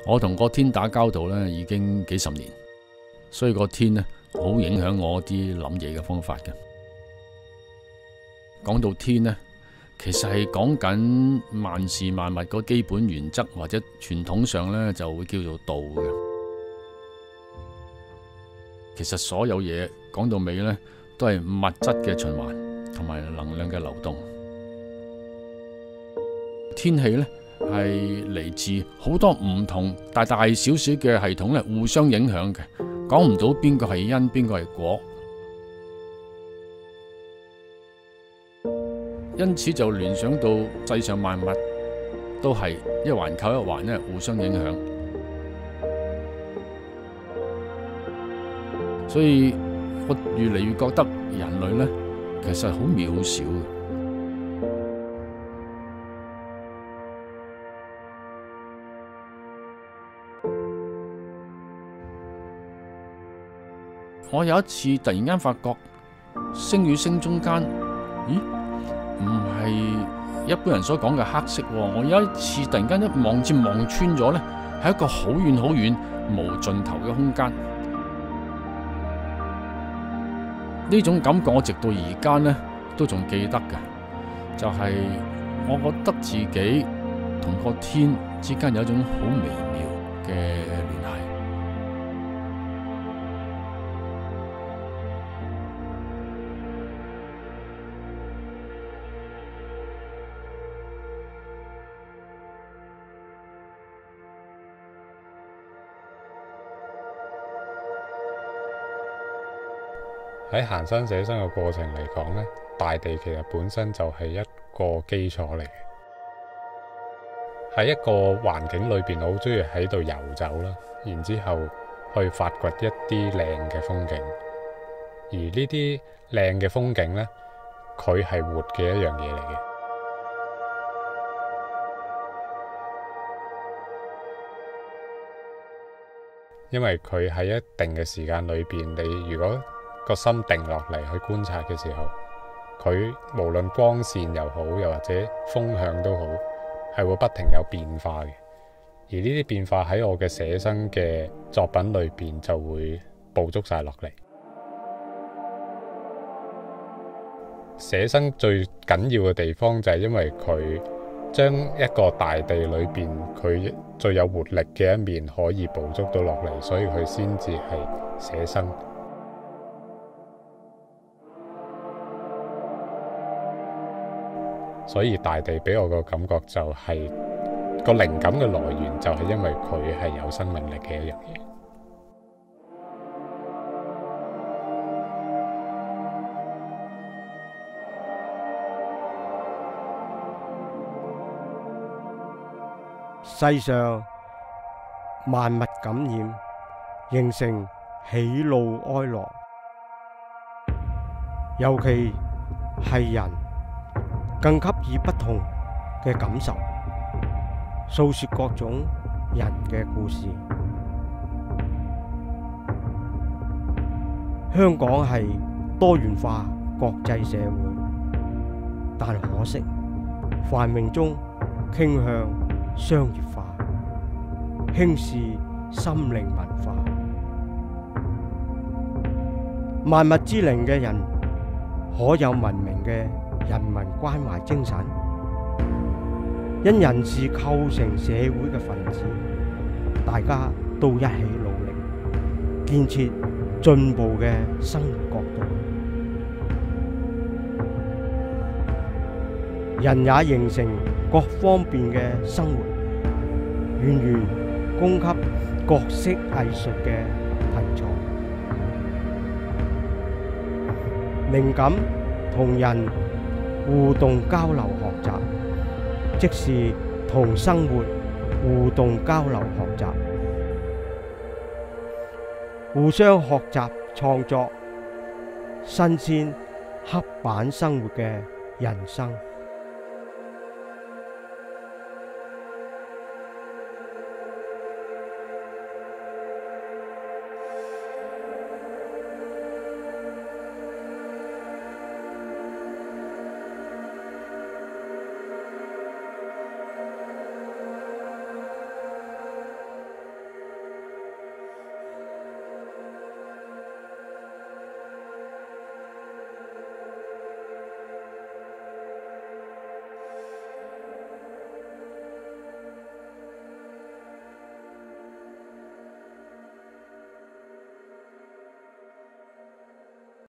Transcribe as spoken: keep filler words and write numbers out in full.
我同個天打交道咧已經幾十年，所以個天呢好影響我啲諗嘢嘅方法嘅。講到天呢，其實係講緊萬事萬物個基本原則，或者傳統上呢就會叫做道嘅。其實所有嘢講到尾呢，都係物質嘅循環同埋能量嘅流動。天氣呢係嚟自好多唔同大大小小嘅系統咧，互相影響嘅，講唔到邊個係因，邊個係果。因此就聯想到世上萬物都係一環扣一環咧，互相影響。所以我越嚟越覺得人類呢，其實好渺小嘅。我有一次突然間發覺星與星中間，咦？唔係一般人所講嘅黑色喎。我有一次突然間一望至望穿咗呢，係一個好遠好遠無盡頭嘅空間。呢種感覺我直到而家呢都仲記得嘅，就係我覺得自己同個天之間有一種好微妙嘅聯繫。 喺行山寫生嘅過程嚟講呢，大地其實本身就係一個基礎嚟嘅。喺一個環境裏邊，我好中意喺度遊走啦，然之後去發掘一啲靚嘅風景。而呢啲靚嘅風景呢，佢係活嘅一樣嘢嚟嘅。因為佢喺一定嘅時間裏邊，你如果個心定落嚟去觀察嘅時候，佢無論光線又好，又或者風向都好，係會不停有變化嘅。而呢啲變化喺我嘅寫生嘅作品裏邊就會捕捉晒落嚟。寫生最緊要嘅地方就係因為佢將一個大地裏邊佢最有活力嘅一面可以捕捉到落嚟，所以佢先至係寫生。所以大地俾我個感覺就係個靈感嘅來源，就係因為佢係有生命力嘅一樣嘢。 世上萬物感染，形成喜怒哀樂，尤其係人，更給予不同嘅感受，訴說各種人嘅故事。香港係多元化國際社會，但可惜繁榮中傾向商業化，輕視心靈文化。萬物之靈嘅人，可有文明嘅人民關懷精神，因人事構成社會嘅分子，大家都一起努力，建設進步嘅生活角度。人也形成各方面嘅生活，源源供給各式藝術嘅題材，靈感同人互動交流學習，即是同生活互動交流學習，互相學習創作新鮮刻板生活嘅人生。